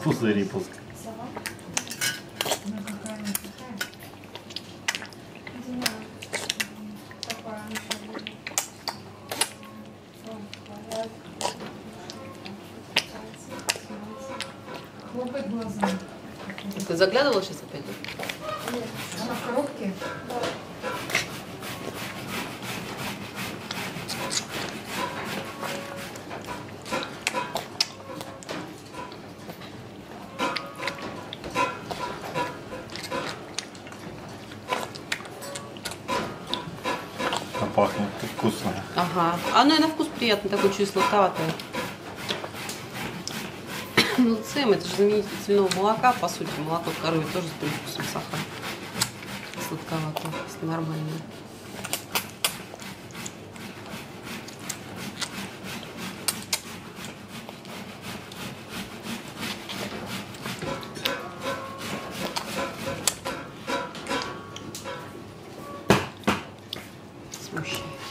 Пузыри пускай. Хлопает глазами. Ты заглядывала сейчас опять? Нет. Она в коробке? Да. А пахнет вкусно. Ага. Оно и на вкус приятно, такое чуть сладковатое. Ну, цем, это же заменитель цельного молока, по сути. Молоко коровье тоже с привкусом сахара. Сладковато, если нормально. Смущает.